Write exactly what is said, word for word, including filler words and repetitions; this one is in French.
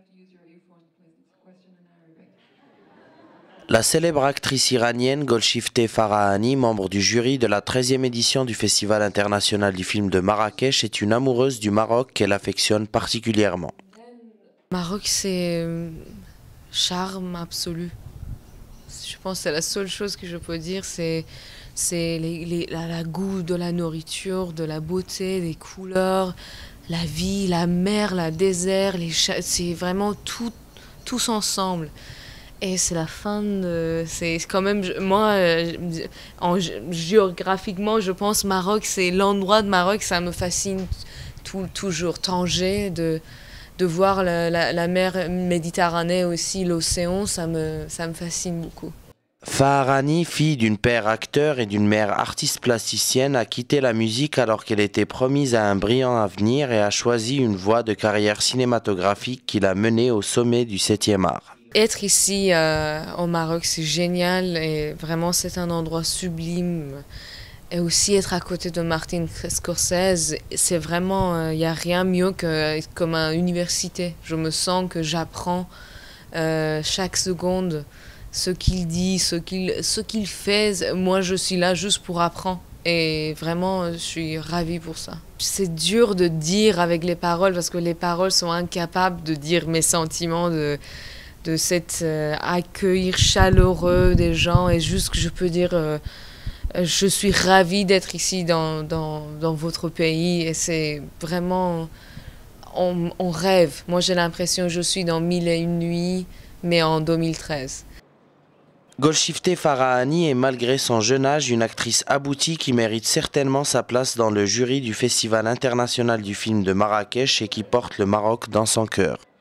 La célèbre actrice iranienne Golshifteh Farahani, membre du jury de la treizième édition du Festival international du film de Marrakech, est une amoureuse du Maroc qu'elle affectionne particulièrement. Maroc, c'est charme absolu. Je pense que c'est la seule chose que je peux dire, c'est c'est les, les, la, la goût de la nourriture, de la beauté, des couleurs, la vie, la mer, le désert, les c'est vraiment tout, tous ensemble. Et c'est la fin de... C'est quand même... Moi, en, géographiquement, je pense Maroc, c'est l'endroit de Maroc, ça me fascine tout, toujours. Tanger, de, de voir la, la, la mer Méditerranée aussi, l'océan, ça me, ça me fascine beaucoup. Farahani, fille d'une père acteur et d'une mère artiste plasticienne, a quitté la musique alors qu'elle était promise à un brillant avenir et a choisi une voie de carrière cinématographique qui l'a menée au sommet du septième art. Être ici euh, au Maroc, c'est génial et vraiment c'est un endroit sublime. Et aussi être à côté de Martin Scorsese, c'est vraiment, il euh, n'y a rien mieux que comme une université. Je me sens que j'apprends euh, chaque seconde ce qu'il dit, ce qu'il ce qu'il fait. Moi, je suis là juste pour apprendre. Et vraiment, je suis ravie pour ça. C'est dur de dire avec les paroles parce que les paroles sont incapables de dire mes sentiments, de... de cet euh, accueil chaleureux des gens et juste que je peux dire euh, je suis ravie d'être ici dans, dans, dans votre pays et c'est vraiment on, on rêve. Moi j'ai l'impression que je suis dans Mille et une nuits mais en deux mille treize. Golshifteh Farahani est malgré son jeune âge une actrice aboutie qui mérite certainement sa place dans le jury du Festival international du film de Marrakech et qui porte le Maroc dans son cœur.